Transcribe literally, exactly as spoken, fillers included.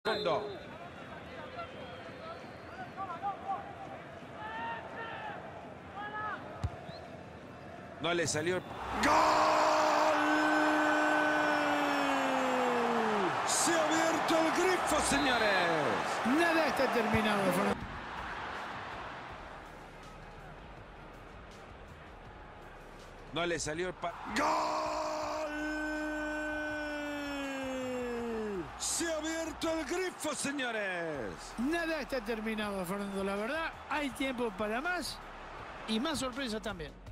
Fondo. No le salió. ¡Gol! Se ha abierto el grifo, señores. Nada está terminado, Fernando. No le salió el pa... ¡Gol! Se ha abierto el grifo, señores. Nada está terminado, Fernando. La verdad, hay tiempo para más y más sorpresas también.